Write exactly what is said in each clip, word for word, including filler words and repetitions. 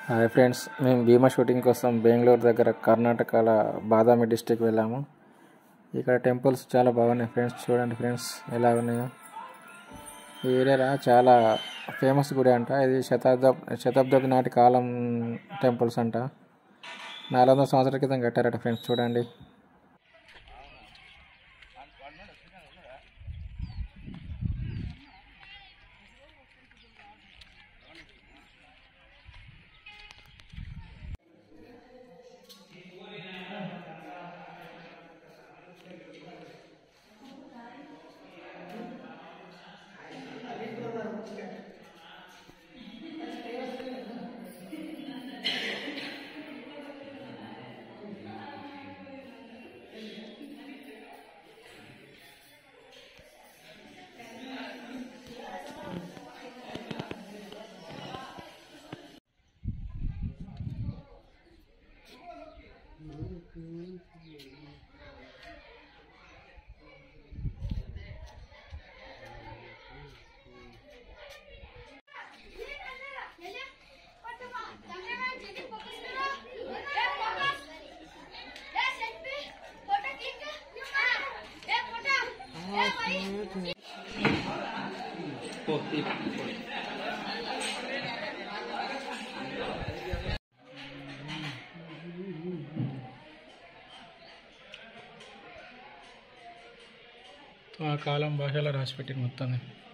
Hi friends, మేము భీమా shooting కోసం బెంగళూరు దగ్గర కర్ణాటకల బాదామి డిస్టిక్ వెళ్ళాము. ఇక్కడ టెంపుల్స్ చాలా బాగున్నాయి ఫ్రెండ్స్. చూడండి ఫ్రెండ్స్ ఎలా ఉన్నాయో. ఈ ఏరియా చాలా ఫేమస్ గుడి అంట. ఇది శతాబ్ద శతాబ్దపు నాటి కాలం టెంపుల్స్ అంట. నాలుగు వందల సంవత్సరాల క్రితం కట్టారట ఫ్రెండ్స్. చూడండి. ఆ కాలం భాషలో రాసిపెట్టింది మొత్తం.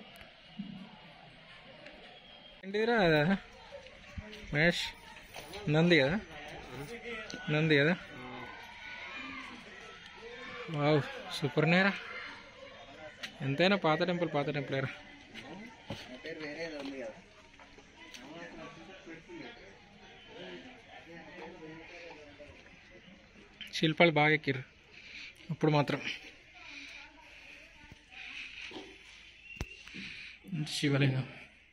ఏంటిదిరా అదా మహేష్? నంది కదా, నంది కదా. వావ్, సూపర్ నేరా. ఎంతైనా పాత టెంపుల్ పాత టెంపుల్ రా. శిల్పాలు బాగా ఎక్కిర్రు ఇప్పుడు మాత్రం. శివలింగం.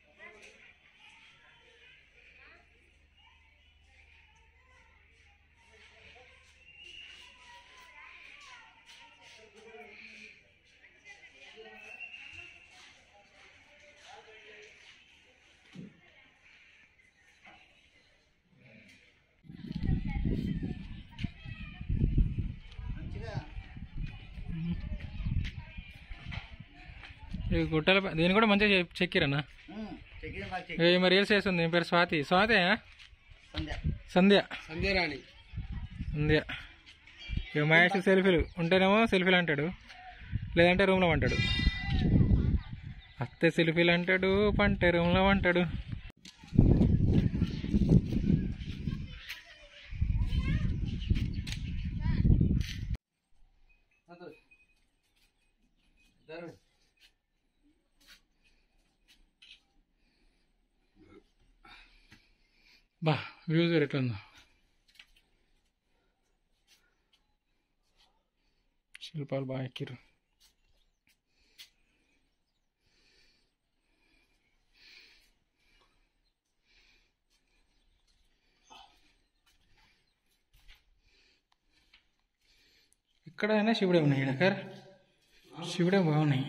ఈ గుట్టల దీన్ని కూడా మంచిగా చెక్కిరన్నా. మరి రీల్స్ చేస్తుంది. ఏం పేరు? స్వాతి. స్వాతి సంధ్య సంధ్యరాణి సంధ్య. ఇక మహేష్ సెల్ఫీలు ఉంటేనేమో సెల్ఫీలు అంటాడు, లేదంటే రూమ్లో అంటాడు. అత్తే సెల్ఫీలు అంటాడు, పంటే రూమ్లో అంటాడు. బా వ్యూస్ ఎట్లుందో. శిల్పాలు బాగా ఎక్కిరు. ఎక్కడైనా శివుడే ఉన్నాయి ఇక్కడ. శివుడే బాగున్నాయి.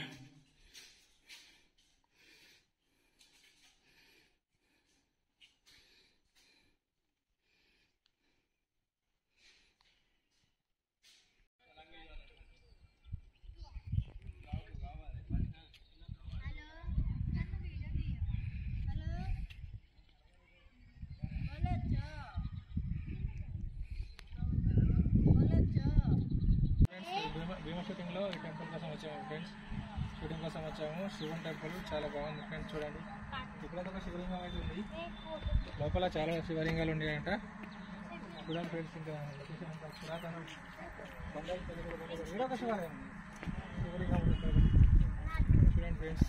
భీమా షూటింగ్లో ఈ టెంపుల్ కోసం వచ్చాము ఫ్రెండ్స్. షూటింగ్ కోసం వచ్చాము. శివన్ టెంపుల్ చాలా బాగుంది ఫ్రెండ్స్. చూడండి, ఇక్కడ ఒక శివలింగం అయితే ఉంది. లోపల చాలా శివలింగాలు ఉన్నాయంట. చూడండి ఫ్రెండ్స్. ఇంకా పురాతన ఇక్కడ ఒక శివాలయం ఉంది. శివలింగం చూడండి ఫ్రెండ్స్.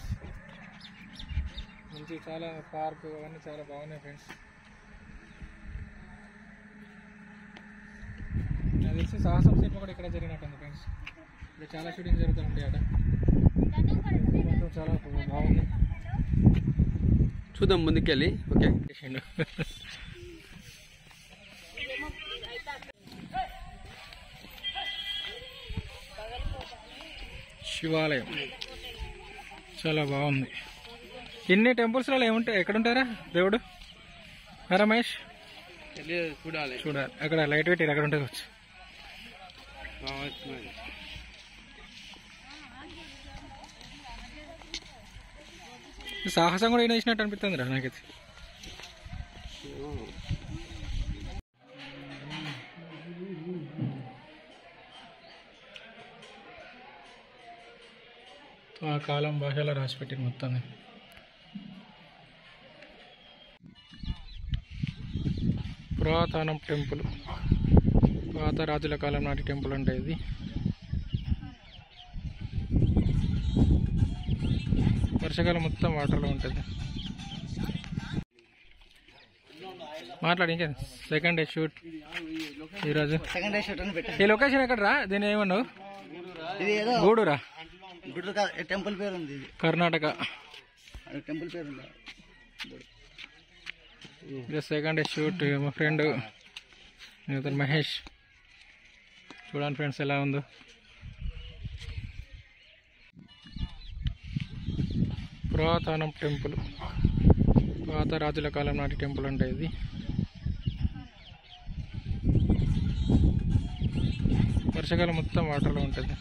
మంచి చాలా పార్క్ అవన్నీ చాలా బాగున్నాయి ఫ్రెండ్స్. నాకు తెలిసి సాహసం సినిమా కూడా ఇక్కడ జరిగినట్టుంది ఫ్రెండ్స్. ఇక్కడ చాలా షూటింగ్ జరుగుతూ ఉంటాయి అట. చాలా బాగుంది. చూద్దాం ముందుకెళ్ళి. ఓకే. శివాలయం చాలా బాగుంది. ఇన్ని టెంపుల్స్లలో ఏముంటాయి? ఎక్కడుంటారా దేవుడు? రమేష్ చూడాలి చూడాలి అక్కడ లైట్ పెట్టి అక్కడ ఉంటుంది వచ్చి సాహసం కూడా వేసినట్టు అనిపిస్తుంది రా నాకైతే. ఆ కాలం భాషలో రాసిపెట్టింది మొత్తం. పురాతనం టెంపుల్, పాత రాజుల కాలం నాటి టెంపుల్ అంటే ఇది. వర్షాకాలం మొత్తం వాటర్లో ఉంటుంది. మాట్లాడి ఇంకా సెకండ్ డే షూట్ ఈరోజు. సెకండ్ డే షూట్ ఈ లొకేషన్ ఎక్కడ రా? దీని ఏమన్నావు? ఇది ఏదో గూడూరా? గుడ్డు టెంపుల్ పేరు ఉంది, కర్ణాటక టెంపుల్ పేరు ఉంది. Second day shoot. మా ఫ్రెండ్ మహేష్. చూడండి ఫ్రెండ్స్ ఎలా ఉందో. పురాతనం టెంపుల్, పాత రాజుల కాలం నాటి టెంపుల్ అంటే ఇది. వర్షాకాలం మొత్తం వాటర్లో ఉంటుంది.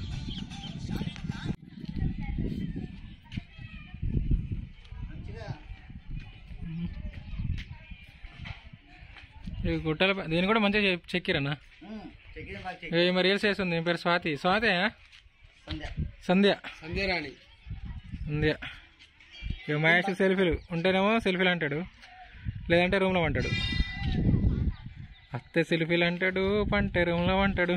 ఈ గుట్టల దీన్ని కూడా మంచిగా చెక్కిరన్నా. మరి రీల్స్ చేస్తుంది. దీని పేరు స్వాతి. స్వాతి సంధ్య సంధ్యరాణి సంధ్య. ఇక మహేష్ సెల్ఫీలు ఉంటేనేమో సెల్ఫీలు అంటాడు, లేదంటే రూమ్లో అంటాడు. అత్తే సెల్ఫీలు అంటాడు, పంటే రూమ్లో అంటాడు.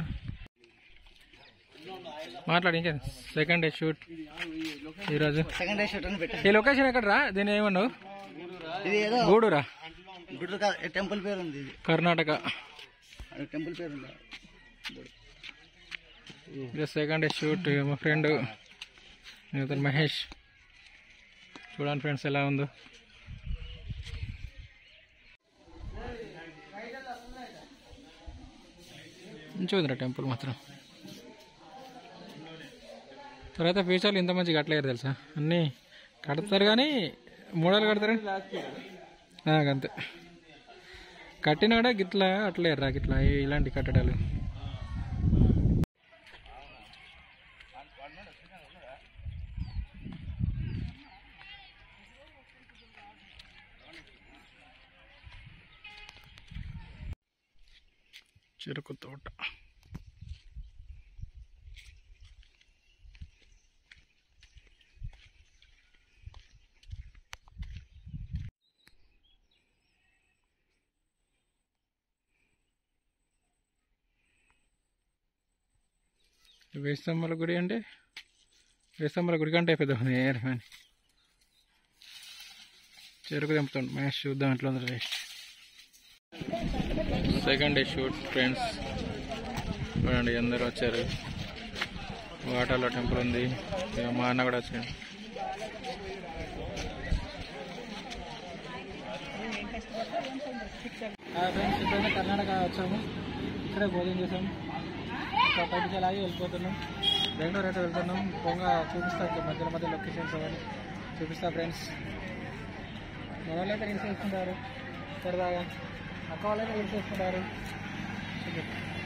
మాట్లాడి ఇంకా సెకండ్ డే షూట్ ఈరోజు. సెకండ్ డే షూట్ ఈ లొకేషన్ ఎక్కడ రా? దీని ఏమన్నావు? ఇది ఏదో గూడూరా? గుడ్డు టెంపుల్ పేరు ఉంది, కర్ణాటక టెంపుల్ పేరు ఉంది. Second day shoot. మా ఫ్రెండ్ మహేష్. చూడండి ఫ్రెండ్స్ ఎలా ఉందో. మంచిగా ఉందిరా టెంపుల్ మాత్రం. తర్వాత ఫ్యూచర్లో ఇంత మంచి కట్టలేరు తెలుసా. అన్నీ కడతారు కానీ మూడలు కడతారు అంతే. కట్టినాడే గిట్లా అట్లేరు రా గిట్లా ఇలాంటి కట్టడాలు. చెరుకు తోట. వేస్తమ్మల గుడి అంటే వేస్తమ్మల గుడి కంటే పెద్ద ఉంది. చెరుకు తెంపుతాడు మహేష్. చూద్దాం ఎట్లా ఉంది taste. Second day shoot friends. చూడండి అందరూ వచ్చారు. వాటర్లో టెంపుల్ ఉంది. మా అన్న కూడా వచ్చాడు. ఫ్రెండ్స్ ఇప్పుడైతే కర్ణాటక వచ్చాము. ఇక్కడే భోజనం చేసాము. బయటికి అలాగే వెళ్ళిపోతున్నాం. బెంగళూరు అయితే వెళ్తున్నాం. పొంగ చూపిస్తా ఇంకా మధ్యలో మధ్య లొకేషన్స్ అవన్నీ చూపిస్తా ఫ్రెండ్స్. మన వాళ్ళు అయితే రీల్స్ చేసుకుంటారు సరదాగా. అక్క వాళ్ళు అయితే రీల్స్ చేసుకుంటారు.